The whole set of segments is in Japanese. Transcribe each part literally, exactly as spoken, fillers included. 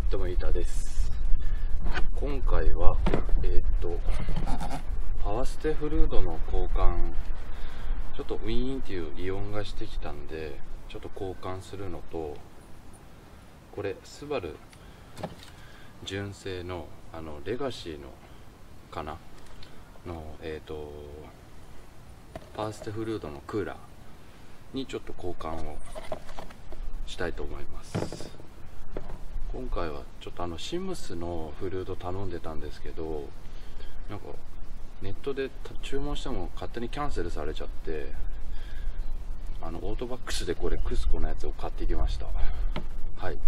どうも、イタです。今回はえー、っとパワステフルードの交換、ちょっとウィーンっていう異音がしてきたんで、ちょっと交換するのと、これスバル純正のあのレガシーのかなのえー、っとパワステフルードのクーラーにちょっと交換をしたいと思います。今回はちょっとあのシムスのフルード頼んでたんですけど、なんかネットで注文しても勝手にキャンセルされちゃって、あのオートバックスでこれクスコのやつを買ってきました。はい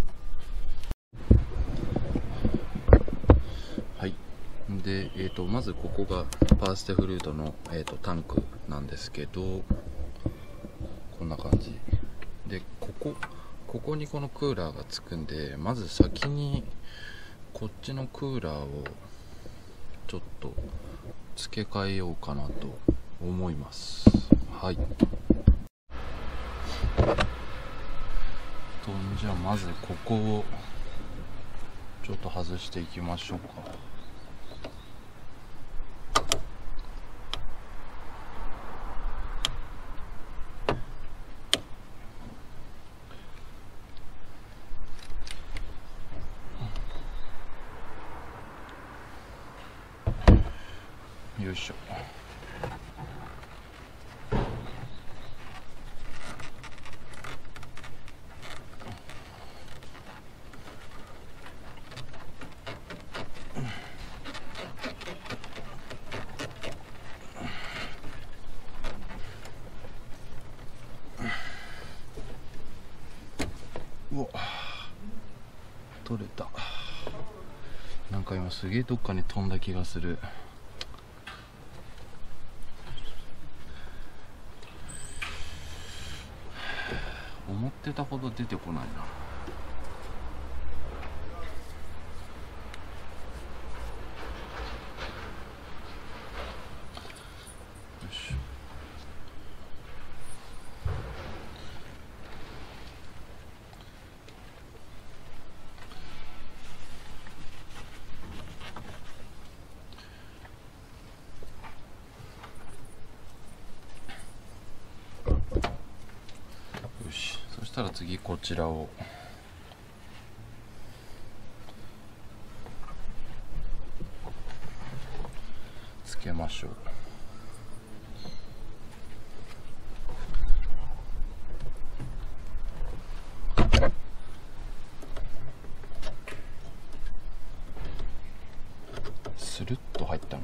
はい。で、えー、とまずここがパワステフルードの、えー、とタンクなんですけど、こんな感じで、ここここにこのクーラーがつくんで、まず先にこっちのクーラーをちょっと付け替えようかなと思います。はい。とじゃあまずここをちょっと外していきましょうか。よいしょ。うわ、取れた。なんか今すげえどっかに飛んだ気がする。思ってたほど出てこないな。よし。よし、そしたら次こちらをつけましょう。スルッと入ったな。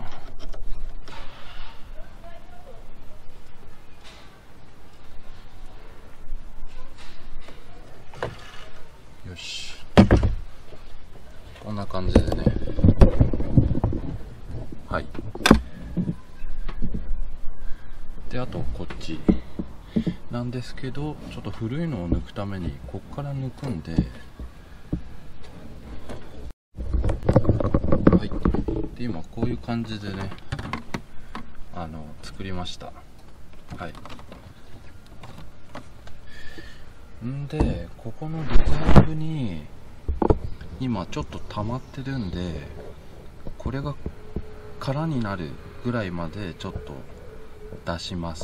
よし、こんな感じでね。はい。で、あとこっちなんですけど、ちょっと古いのを抜くためにこっから抜くんで、はい。で、今こういう感じでね、あの作りました。はい。んで、ここのリザーブに今ちょっと溜まってるんで、これが空になるぐらいまでちょっと出します。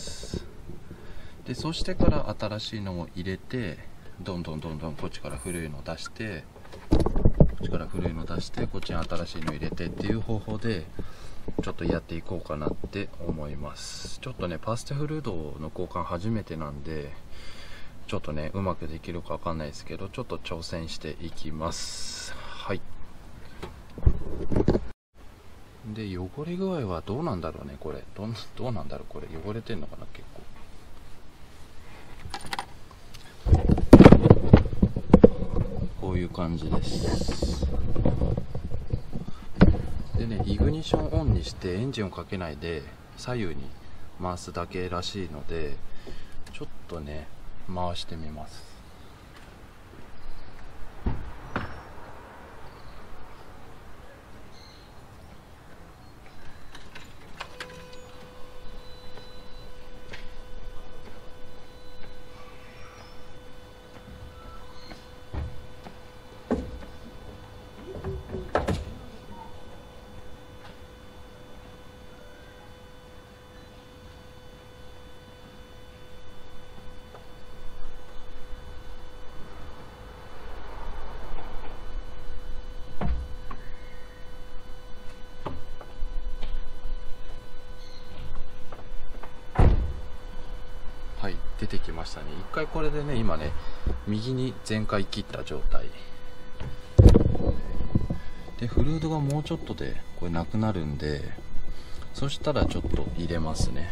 で、そしてから新しいのを入れて、どんどんどんどんこっちから古いの出して、こっちから古いの出して、こっちに新しいの入れてっていう方法でちょっとやっていこうかなって思います。ちょっとね、パワステフルードの交換初めてなんで、ちょっとね、うまくできるかわかんないですけど、ちょっと挑戦していきます。はい。で、汚れ具合はどうなんだろうね、これ。どんどうなんだろう、これ。汚れてんのかな、結構。こういう感じです。でね、イグニッションオンにしてエンジンをかけないで左右に回すだけらしいので、ちょっとね、回してみます。 てきましたね。一回これでね、今ね右に全開切った状態で、フルードがもうちょっとでこれなくなるんで、そしたらちょっと入れますね。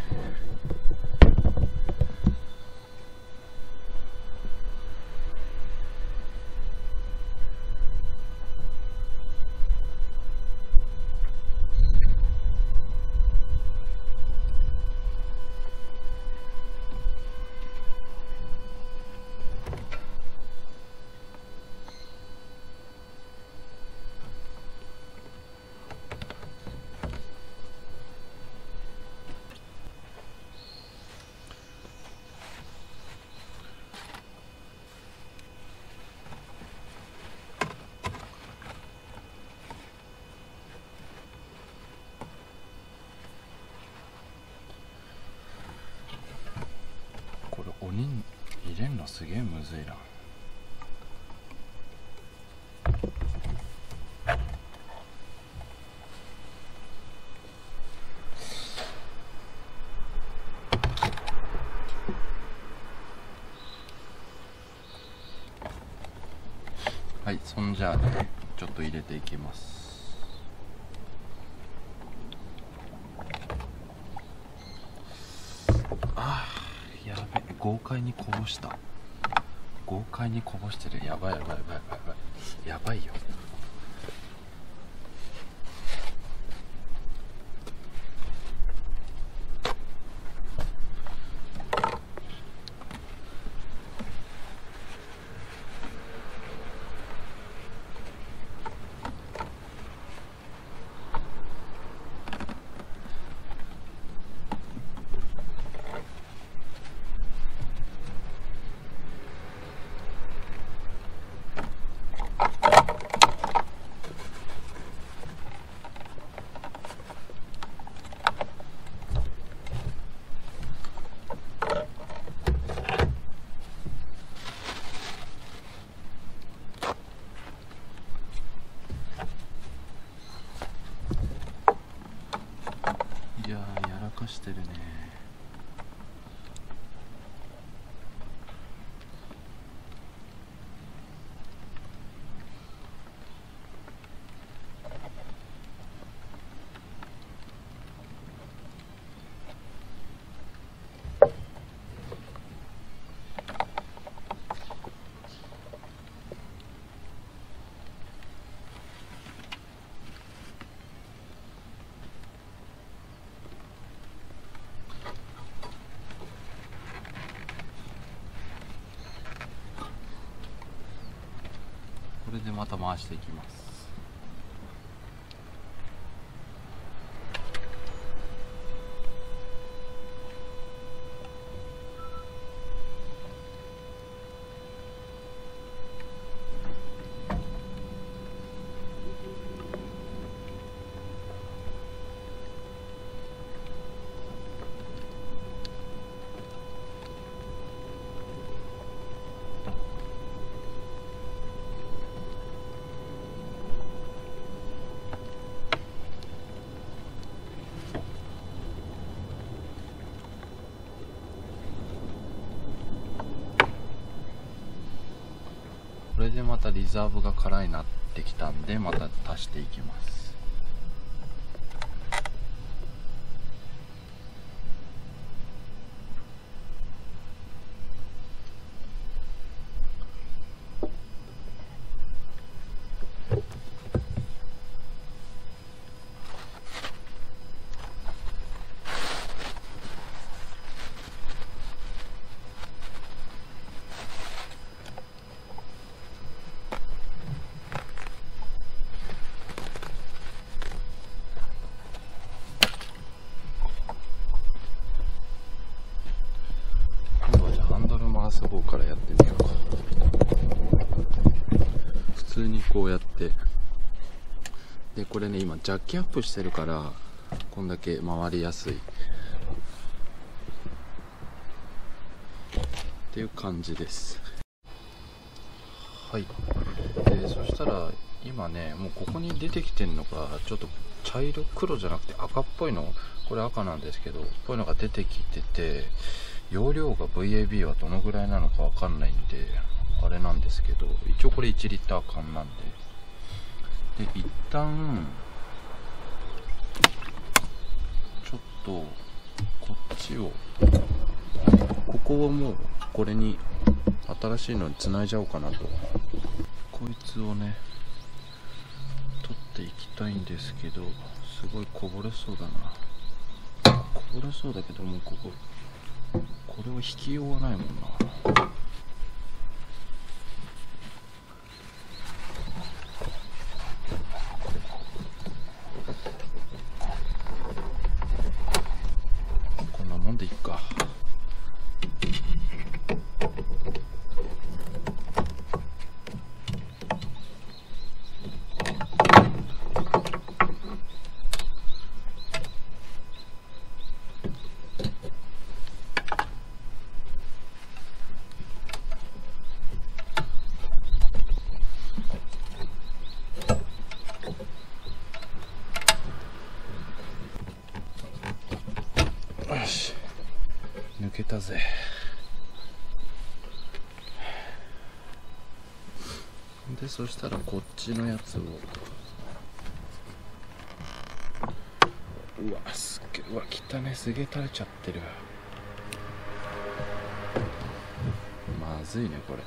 鬼入れんのすげえむずいな。はい、そんじゃあね、ちょっと入れていきます。あー、やべ、豪快にこぼした。豪快にこぼしてる。やばいやばいやばいやばいやばいよ。いやー、やらかしてるね。これでまた回していきます。これでまたリザーブが空になってきたんで、また足していきます。回す方からやってみようか。普通にこうやって、でこれね今ジャッキアップしてるからこんだけ回りやすいっていう感じです。はい、でそしたら今ねもうここに出てきてるのがちょっと茶色、黒じゃなくて赤っぽいの、これ赤なんですけど、こういうのが出てきてて、 容量が ブイエービー はどのぐらいなのかわかんないんであれなんですけど、一応これいちリッター缶なんで、で一旦ちょっとこっちを、ここをもうこれに新しいのにつないじゃおうかなと。こいつをね取っていきたいんですけど、すごいこぼれそうだな。こぼれそうだけど、もうこここれを引きようがないもんな。こんなもんでいっか。よし、抜けたぜ。でそしたらこっちのやつを、うわすっげえ、うわ汚ね、すげえ垂れちゃってる。まずいねこれ。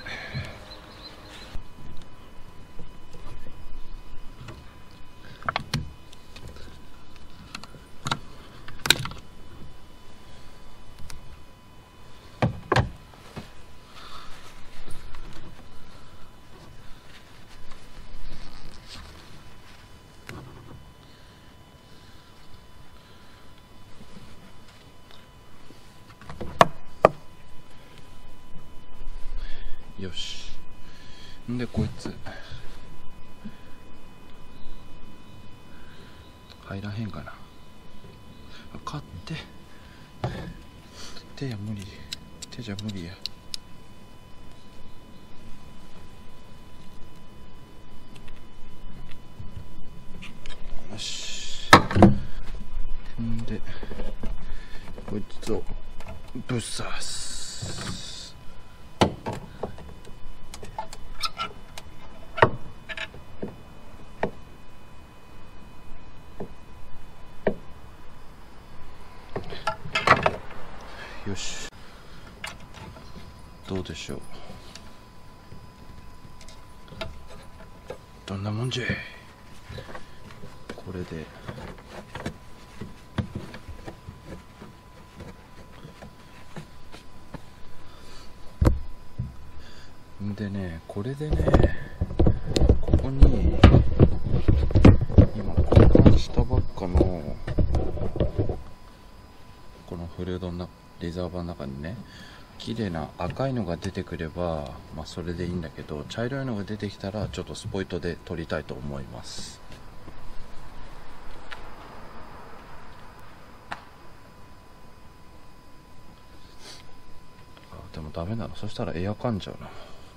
よし。んでこいつ入らへんかな。買って手や無理、手じゃ無理や。よし。んでこいつをぶっ刺す。よし、どうでしょう。どんなもんじゃい。これでんでね、これでね、ここに今交換したばっかのこのフルードのレザーバーの中にね、綺麗な赤いのが出てくればまあそれでいいんだけど、茶色いのが出てきたらちょっとスポイトで取りたいと思います。あでもダメだな、そしたらエア噛んじゃうな。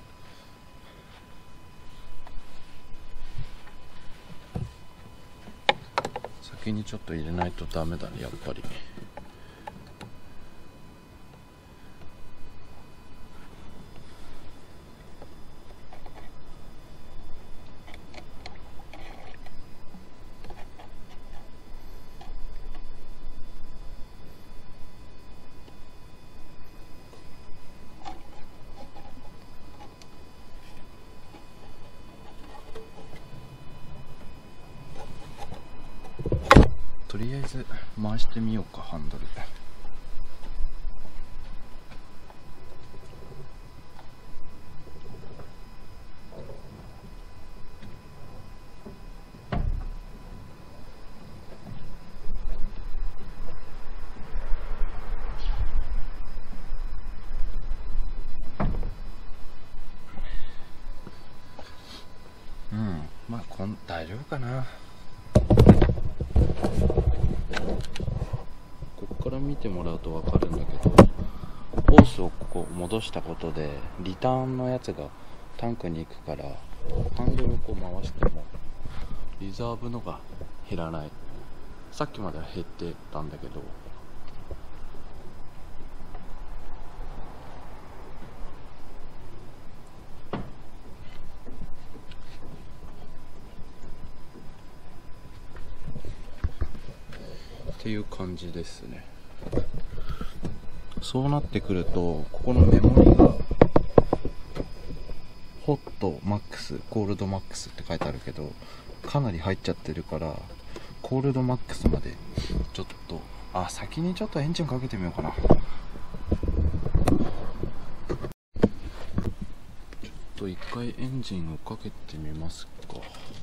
先にちょっと入れないとダメだね、やっぱり。とりあえず回してみようか、ハンドル。うん、まあこん大丈夫かな。ここから見てもらうと分かるんだけど、ホースをここ戻したことでリターンのやつがタンクに行くから、ハンドルをこう回してもリザーブのが減らない。さっきまでは減ってたんだけど、 っていう感じですね。そうなってくると、ここのメモリがホットマックス、コールドマックスって書いてあるけど、かなり入っちゃってるから、コールドマックスまでちょっと、あ、先にちょっとエンジンかけてみようかな。ちょっと一回エンジンをかけてみますか。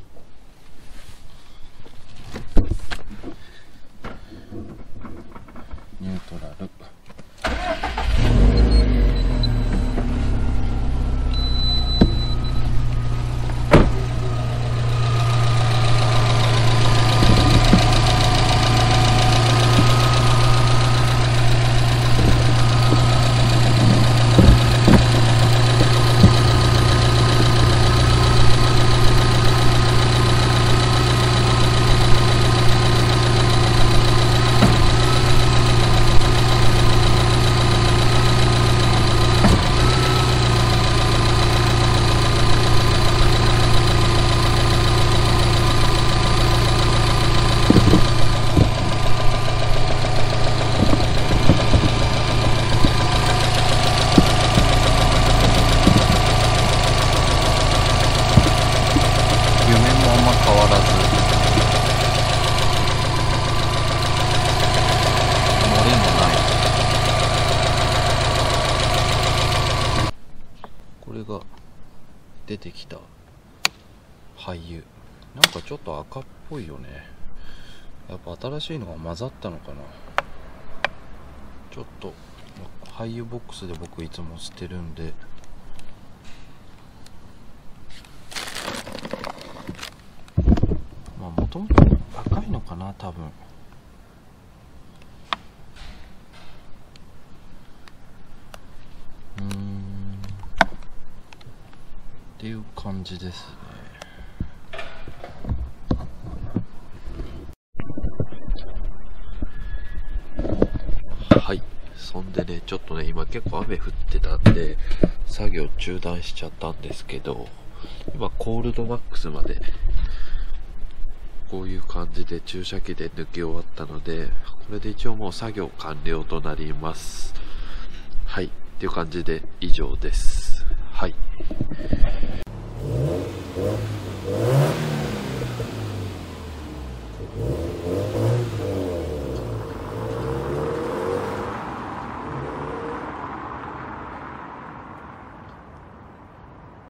ニュートラル。出てきた廃油、なんかちょっと赤っぽいよね。やっぱ新しいのが混ざったのかな。ちょっと廃油ボックスで僕いつも捨てるんで、まあもともと赤いのかな多分。うーんっていう感じですね。はい、そんでね、ちょっとね、今結構雨降ってたんで作業中断しちゃったんですけど、今コールドマックスまでこういう感じで注射器で抜き終わったので、これで一応もう作業完了となります。はい、っていう感じで以上です。はい。